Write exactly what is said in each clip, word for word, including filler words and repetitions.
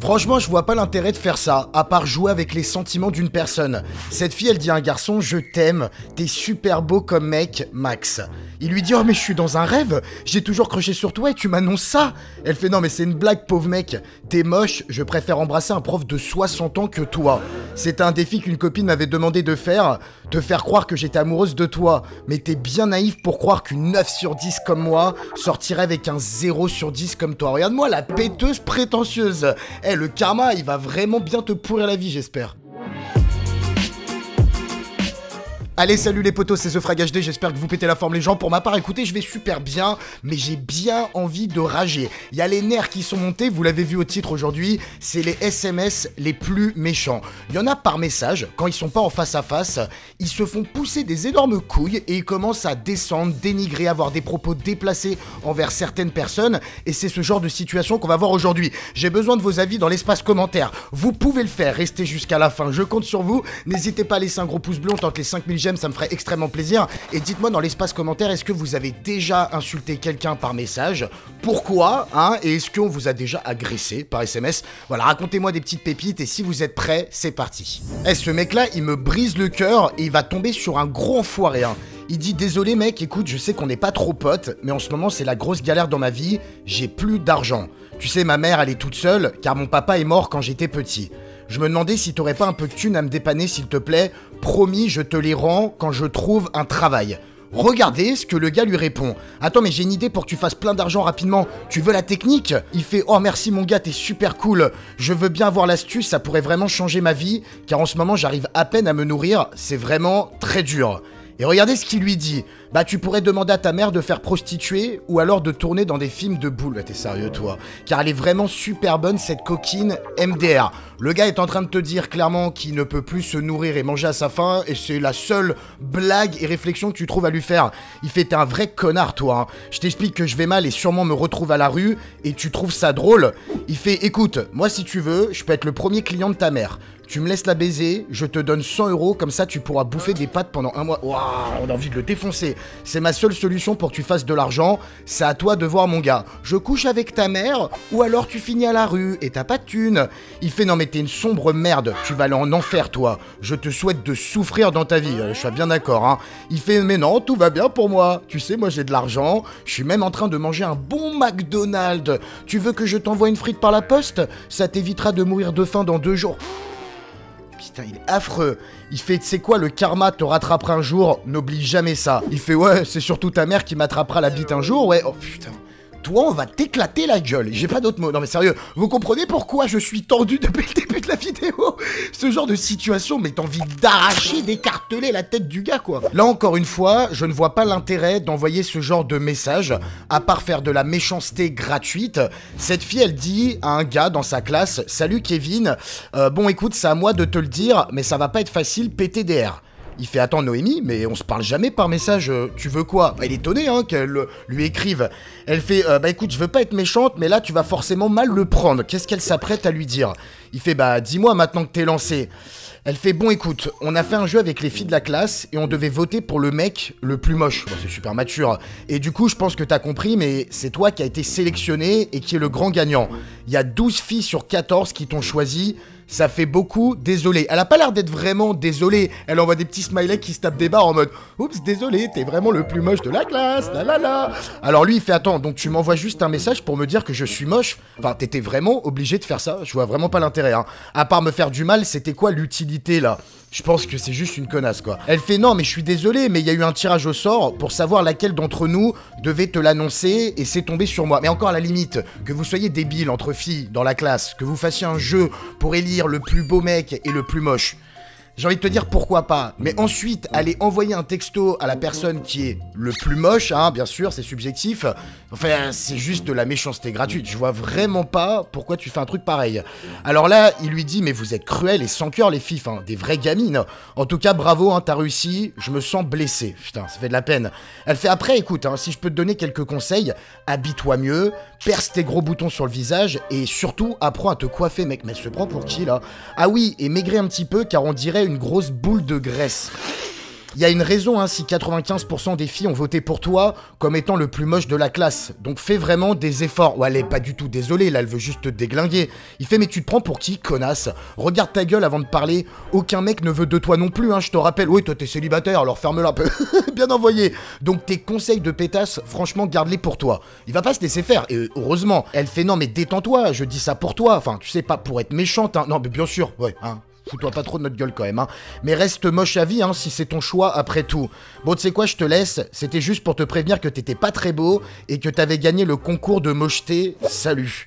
Franchement, je vois pas l'intérêt de faire ça, à part jouer avec les sentiments d'une personne. Cette fille, elle dit à un garçon, je t'aime, t'es super beau comme mec, Max. Il lui dit, oh mais je suis dans un rêve, j'ai toujours crushé sur toi et tu m'annonces ça. Elle fait, non mais c'est une blague, pauvre mec, t'es moche, je préfère embrasser un prof de soixante ans que toi. C'était un défi qu'une copine m'avait demandé de faire, te faire croire que j'étais amoureuse de toi. Mais t'es bien naïf pour croire qu'une neuf sur dix comme moi sortirait avec un zéro sur dix comme toi. Regarde-moi la péteuse prétentieuse. Eh, le karma, il va vraiment bien te pourrir la vie, j'espère. Allez, salut les potos, c'est TheFrag H D, j'espère que vous pétez la forme les gens. Pour ma part, écoutez, je vais super bien, mais j'ai bien envie de rager. Il y a les nerfs qui sont montés, vous l'avez vu au titre aujourd'hui, c'est les S M S les plus méchants. Il y en a par message, quand ils sont pas en face à face, ils se font pousser des énormes couilles et ils commencent à descendre, dénigrer, avoir des propos déplacés envers certaines personnes. Et c'est ce genre de situation qu'on va voir aujourd'hui. J'ai besoin de vos avis dans l'espace commentaire. Vous pouvez le faire, restez jusqu'à la fin, je compte sur vous. N'hésitez pas à laisser un gros pouce bleu, on tente les cinq mille j'aime, ça me ferait extrêmement plaisir. Et dites-moi dans l'espace commentaire, est-ce que vous avez déjà insulté quelqu'un par message? Pourquoi, hein? Et est-ce qu'on vous a déjà agressé par S M S? Voilà, racontez-moi des petites pépites et si vous êtes prêts, c'est parti. Eh, ce mec-là, il me brise le cœur et il va tomber sur un gros enfoiré, hein. Il dit, désolé mec, écoute, je sais qu'on n'est pas trop potes, mais en ce moment c'est la grosse galère dans ma vie, j'ai plus d'argent. Tu sais, ma mère, elle est toute seule, car mon papa est mort quand j'étais petit. Je me demandais si t'aurais pas un peu de thune à me dépanner, s'il te plaît. Promis, je te les rends quand je trouve un travail. Regardez ce que le gars lui répond. Attends, mais j'ai une idée pour que tu fasses plein d'argent rapidement. Tu veux la technique? Il fait, oh merci mon gars, t'es super cool. Je veux bien avoir l'astuce, ça pourrait vraiment changer ma vie, car en ce moment j'arrive à peine à me nourrir, c'est vraiment très dur. Et regardez ce qu'il lui dit. Bah tu pourrais demander à ta mère de faire prostituer ou alors de tourner dans des films de boules. Bah, t'es sérieux toi? Car elle est vraiment super bonne cette coquine M D R. Le gars est en train de te dire clairement qu'il ne peut plus se nourrir et manger à sa faim et c'est la seule blague et réflexion que tu trouves à lui faire. Il fait, t'es un vrai connard toi, hein. Je t'explique que je vais mal et sûrement me retrouve à la rue et tu trouves ça drôle. Il fait, écoute, moi si tu veux, je peux être le premier client de ta mère. Tu me laisses la baiser, je te donne cent euros, comme ça tu pourras bouffer des pâtes pendant un mois. Waouh, on a envie de le défoncer. C'est ma seule solution pour que tu fasses de l'argent, c'est à toi de voir mon gars. Je couche avec ta mère, ou alors tu finis à la rue et t'as pas de thune. Il fait, non mais t'es une sombre merde, tu vas aller en enfer toi. Je te souhaite de souffrir dans ta vie, je suis bien d'accord, hein. Il fait, mais non, tout va bien pour moi. Tu sais, moi j'ai de l'argent, je suis même en train de manger un bon McDonald's. Tu veux que je t'envoie une frite par la poste? Ça t'évitera de mourir de faim dans deux jours. Putain, il est affreux. Il fait, tu sais quoi, le karma te rattrapera un jour, n'oublie jamais ça. Il fait, ouais, c'est surtout ta mère qui m'attrapera la bite un jour, ouais. Oh putain. Toi, on va t'éclater la gueule. J'ai pas d'autres mots. Non mais sérieux, vous comprenez pourquoi je suis tendu depuis le début de la vidéo? Ce genre de situation, mais t'as envie d'arracher, d'écarteler la tête du gars, quoi. Là, encore une fois, je ne vois pas l'intérêt d'envoyer ce genre de message, à part faire de la méchanceté gratuite. Cette fille, elle dit à un gars dans sa classe, « Salut Kevin, euh, bon écoute, c'est à moi de te le dire, mais ça va pas être facile, P T D R. » Il fait, attends Noémie, mais on se parle jamais par message, euh, tu veux quoi? Bah, il est étonné hein, qu'elle euh, lui écrive. Elle fait, euh, bah écoute, je veux pas être méchante, mais là tu vas forcément mal le prendre. Qu'est-ce qu'elle s'apprête à lui dire? Il fait, bah dis-moi maintenant que t'es lancé. Elle fait, bon écoute, on a fait un jeu avec les filles de la classe et on devait voter pour le mec le plus moche. Bon, c'est super mature. Et du coup, je pense que t'as compris, mais c'est toi qui as été sélectionné et qui est le grand gagnant. Il y a douze filles sur quatorze qui t'ont choisi. Ça fait beaucoup, désolé. Elle a pas l'air d'être vraiment désolée. Elle envoie des petits smileys qui se tapent des barres en mode « Oups, désolé, t'es vraiment le plus moche de la classe, la la la ». Alors lui, il fait « Attends, donc tu m'envoies juste un message pour me dire que je suis moche ?» Enfin, t'étais vraiment obligé de faire ça? Je vois vraiment pas l'intérêt, hein. À part me faire du mal, c'était quoi l'utilité, là? Je pense que c'est juste une connasse, quoi. Elle fait, non, mais je suis désolé, mais il y a eu un tirage au sort pour savoir laquelle d'entre nous devait te l'annoncer et c'est tombé sur moi. Mais encore à la limite, que vous soyez débile entre filles dans la classe, que vous fassiez un jeu pour élire le plus beau mec et le plus moche. J'ai envie de te dire pourquoi pas, mais ensuite aller envoyer un texto à la personne qui est le plus moche, hein, bien sûr, c'est subjectif. Enfin, c'est juste de la méchanceté gratuite. Je vois vraiment pas pourquoi tu fais un truc pareil. Alors là, il lui dit, mais vous êtes cruels et sans cœur les filles, hein, des vraies gamines. En tout cas, bravo, hein, t'as réussi. Je me sens blessé. Putain, ça fait de la peine. Elle fait après, écoute, hein, si je peux te donner quelques conseils, habille-toi mieux, perce tes gros boutons sur le visage et surtout apprends à te coiffer, mec. Mais elle se prend pour qui là? Ah oui, et maigris un petit peu car on dirait une grosse boule de graisse. Il y a une raison hein, si quatre-vingt-quinze pour cent des filles ont voté pour toi comme étant le plus moche de la classe. Donc fais vraiment des efforts. Ouais, elle est pas du tout désolée, là, elle veut juste te déglinguer. Il fait, mais tu te prends pour qui, connasse? Regarde ta gueule avant de parler. Aucun mec ne veut de toi non plus, hein, je te rappelle. Oui, toi, t'es célibataire, alors ferme-la un peu. Bien envoyé. Donc tes conseils de pétasse, franchement, garde-les pour toi. Il va pas se laisser faire, et heureusement. Elle fait, non, mais détends-toi, je dis ça pour toi. Enfin, tu sais, pas pour être méchante, hein. Non, mais bien sûr, ouais, hein. Fous-toi pas trop de notre gueule quand même, hein. Mais reste moche à vie, hein, si c'est ton choix après tout. Bon, tu sais quoi, je te laisse. C'était juste pour te prévenir que t'étais pas très beau et que t'avais gagné le concours de mocheté. Salut.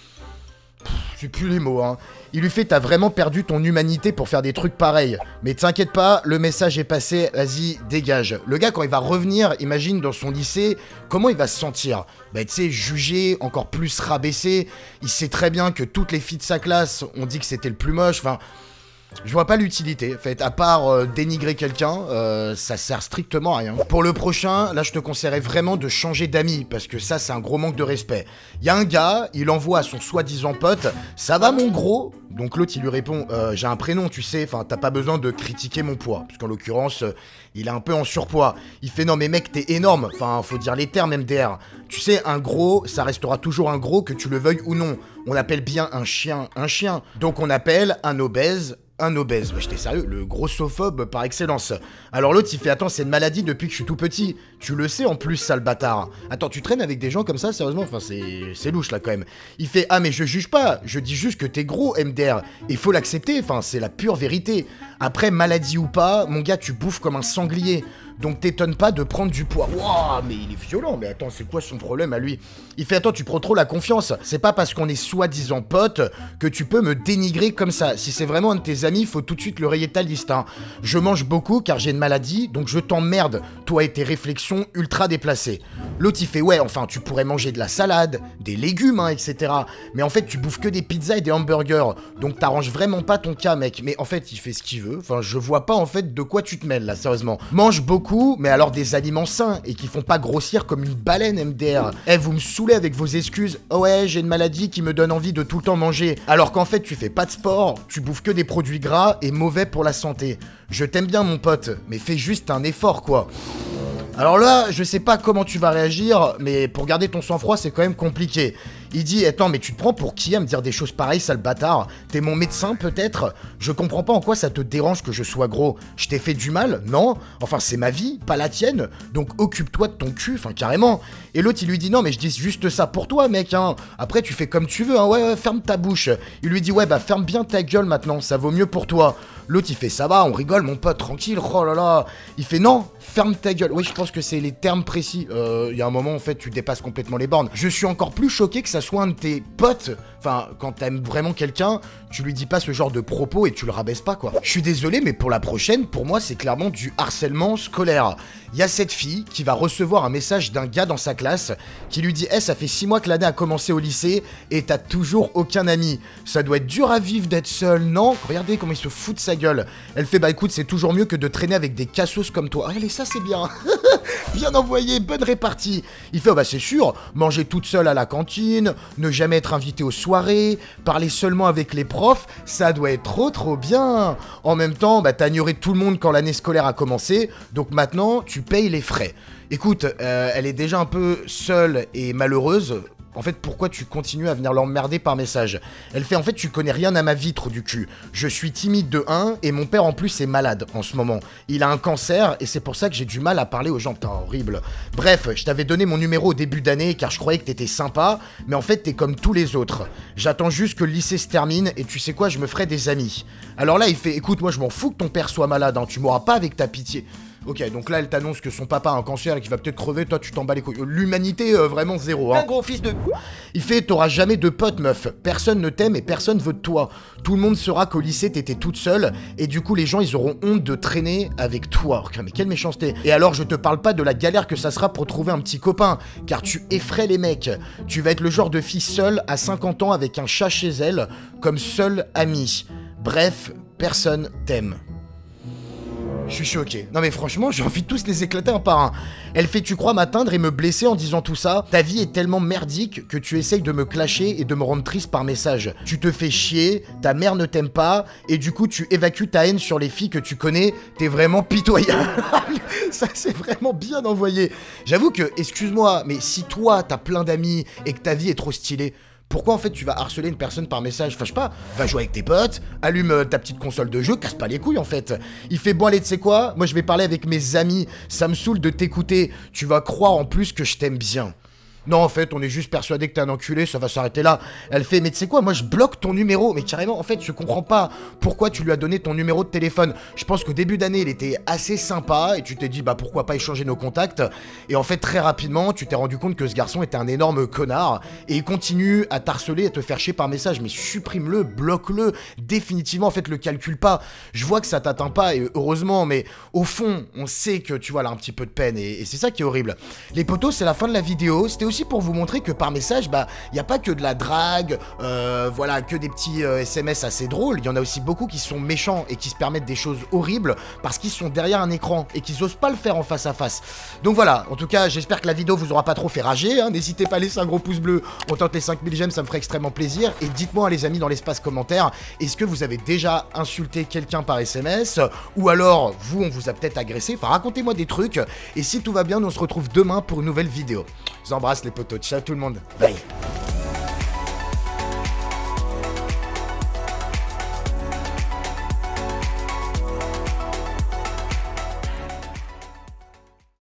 J'ai plus les mots, hein. Il lui fait, t'as vraiment perdu ton humanité pour faire des trucs pareils. Mais t'inquiète pas, le message est passé, vas-y, dégage. Le gars, quand il va revenir, imagine dans son lycée, comment il va se sentir? Bah, tu sais, jugé, encore plus rabaissé. Il sait très bien que toutes les filles de sa classe ont dit que c'était le plus moche, enfin... Je vois pas l'utilité, en fait, à part euh, dénigrer quelqu'un, euh, ça sert strictement à rien. Pour le prochain, là je te conseillerais vraiment de changer d'amis, parce que ça c'est un gros manque de respect. Il y a un gars, il envoie à son soi-disant pote, ça va mon gros? Donc l'autre il lui répond, euh, j'ai un prénom tu sais, enfin t'as pas besoin de critiquer mon poids, parce qu'en l'occurrence, euh, il est un peu en surpoids. Il fait non mais mec t'es énorme, enfin faut dire les termes M D R. Tu sais un gros, ça restera toujours un gros que tu le veuilles ou non. On appelle bien un chien un chien, donc on appelle un obèse un obèse. Bah, j'étais sérieux, le grossophobe par excellence. Alors l'autre il fait, attends c'est une maladie depuis que je suis tout petit. Tu le sais en plus sale bâtard. Attends tu traînes avec des gens comme ça sérieusement? Enfin c'est c'est louche là quand même. Il fait, ah mais je juge pas, je dis juste que t'es gros M D R. Et faut l'accepter, enfin c'est la pure vérité. Après maladie ou pas, mon gars tu bouffes comme un sanglier. Donc t'étonnes pas de prendre du poids. Wouah, mais il est violent, mais attends, c'est quoi son problème à lui? Il fait, attends, tu prends trop la confiance. C'est pas parce qu'on est soi-disant potes que tu peux me dénigrer comme ça. Si c'est vraiment un de tes amis, faut tout de suite le rayer de ta liste, hein. Je mange beaucoup car j'ai une maladie, donc je t'emmerde, toi et tes réflexions ultra déplacées. L'autre il fait, ouais, enfin, tu pourrais manger de la salade, des légumes, hein, et cetera. Mais en fait, tu bouffes que des pizzas et des hamburgers. Donc t'arranges vraiment pas ton cas, mec. Mais en fait, il fait ce qu'il veut. Enfin, je vois pas en fait de quoi tu te mêles là, sérieusement. Mange beaucoup. Mais alors des aliments sains et qui font pas grossir comme une baleine M D R. Eh, vous me saoulez avec vos excuses. Oh ouais, j'ai une maladie qui me donne envie de tout le temps manger. Alors qu'en fait, tu fais pas de sport, tu bouffes que des produits gras et mauvais pour la santé. Je t'aime bien, mon pote, mais fais juste un effort, quoi. Alors là, je sais pas comment tu vas réagir, mais pour garder ton sang-froid, c'est quand même compliqué. Il dit, attends, mais tu te prends pour qui à me dire des choses pareilles, sale bâtard? T'es mon médecin, peut-être? Je comprends pas en quoi ça te dérange que je sois gros. Je t'ai fait du mal? Non? Enfin, c'est ma vie, pas la tienne. Donc occupe-toi de ton cul, enfin, carrément. Et l'autre, il lui dit, non, mais je dis juste ça pour toi, mec, hein. Après, tu fais comme tu veux, hein. Ouais, ouais, ferme ta bouche. Il lui dit, ouais, bah, ferme bien ta gueule maintenant, ça vaut mieux pour toi. L'autre, il fait, ça va, on rigole, mon pote, tranquille, oh là là. Il fait, non, ferme ta gueule. Oui, je pense que c'est les termes précis. Euh, il y a un moment, en fait, tu dépasses complètement les bornes. Je suis encore plus choqué que ça soit un de tes potes. Enfin, quand t'aimes vraiment quelqu'un, tu lui dis pas ce genre de propos et tu le rabaisses pas, quoi. Je suis désolé, mais pour la prochaine, pour moi, c'est clairement du harcèlement scolaire. Il y a cette fille qui va recevoir un message d'un gars dans sa classe qui lui dit « Eh, ça fait six mois que l'année a commencé au lycée et t'as toujours aucun ami. Ça doit être dur à vivre d'être seul, non ?» Regardez comment il se fout de sa gueule. Elle fait « Bah écoute, c'est toujours mieux que de traîner avec des cassos comme toi. » Allez, ça c'est bien. Bien envoyé, bonne répartie. Il fait oh, « Bah c'est sûr, manger toute seule à la cantine, ne jamais être invité aux soirées, parler seulement avec les profs, ça doit être trop trop bien. En même temps, bah t'as ignoré tout le monde quand l'année scolaire a commencé, donc maintenant tu payes les frais. Écoute, euh, elle est déjà un peu seule et malheureuse. En fait, pourquoi tu continues à venir l'emmerder par message? Elle fait, en fait, tu connais rien à ma vie, trou du cul. Je suis timide de un, et mon père, en plus, est malade en ce moment. Il a un cancer, et c'est pour ça que j'ai du mal à parler aux gens. Putain, horrible. Bref, je t'avais donné mon numéro au début d'année, car je croyais que t'étais sympa, mais en fait, t'es comme tous les autres. J'attends juste que le lycée se termine, et tu sais quoi, je me ferai des amis. Alors là, il fait, écoute, moi, je m'en fous que ton père soit malade, hein, tu m'auras pas avec ta pitié. Ok, donc là, elle t'annonce que son papa a un cancer et qu'il va peut-être crever, toi, tu t'en bats les couilles. L'humanité, euh, vraiment zéro, hein. Un gros fils de... Il fait, t'auras jamais de potes, meuf. Personne ne t'aime et personne veut de toi. Tout le monde saura qu'au lycée, t'étais toute seule, et du coup, les gens, ils auront honte de traîner avec toi. Oh, mais quelle méchanceté. Et alors, je te parle pas de la galère que ça sera pour trouver un petit copain, car tu effraies les mecs. Tu vas être le genre de fille seule, à cinquante ans, avec un chat chez elle, comme seule amie. Bref, personne t'aime. Je suis choqué. Non mais franchement, j'ai envie de tous les éclater un par un. Elle fait tu crois m'atteindre et me blesser en disant tout ça. Ta vie est tellement merdique que tu essayes de me clasher et de me rendre triste par message. Tu te fais chier, ta mère ne t'aime pas, et du coup tu évacues ta haine sur les filles que tu connais. T'es vraiment pitoyable. Ça c'est vraiment bien envoyé. J'avoue que, excuse-moi, mais si toi t'as plein d'amis et que ta vie est trop stylée, pourquoi en fait tu vas harceler une personne par message? Enfin je sais pas, va jouer avec tes potes, allume euh, ta petite console de jeu, casse pas les couilles en fait. Il fait bon allez tu sais quoi, moi je vais parler avec mes amis, ça me saoule de t'écouter, tu vas croire en plus que je t'aime bien. Non, en fait, on est juste persuadé que t'es un enculé, ça va s'arrêter là. Elle fait, mais tu sais quoi, moi je bloque ton numéro. Mais carrément, en fait, je comprends pas pourquoi tu lui as donné ton numéro de téléphone. Je pense qu'au début d'année, il était assez sympa et tu t'es dit, bah pourquoi pas échanger nos contacts. Et en fait, très rapidement, tu t'es rendu compte que ce garçon était un énorme connard et il continue à t'harceler, à te faire chier par message. Mais supprime-le, bloque-le, définitivement, en fait, le calcule pas. Je vois que ça t'atteint pas et heureusement, mais au fond, on sait que tu vois, là, un petit peu de peine et, et c'est ça qui est horrible. Les potos, c'est la fin de la vidéo. C'était aussi pour vous montrer que par message, bah, il n'y a pas que de la drague, euh, voilà, que des petits euh, S M S assez drôles. Il y en a aussi beaucoup qui sont méchants et qui se permettent des choses horribles parce qu'ils sont derrière un écran et qu'ils osent pas le faire en face à face. Donc voilà, en tout cas, j'espère que la vidéo vous aura pas trop fait rager. Hein. N'hésitez pas à laisser un gros pouce bleu. On tente les cinq mille j'aime, ça me ferait extrêmement plaisir. Et dites-moi, les amis, dans l'espace commentaire, est-ce que vous avez déjà insulté quelqu'un par S M S? Ou alors, vous, on vous a peut-être agressé? Enfin, racontez-moi des trucs. Et si tout va bien, on se retrouve demain pour une nouvelle vidéo. Je vous embrasse les potos. Ciao tout le monde. Bye.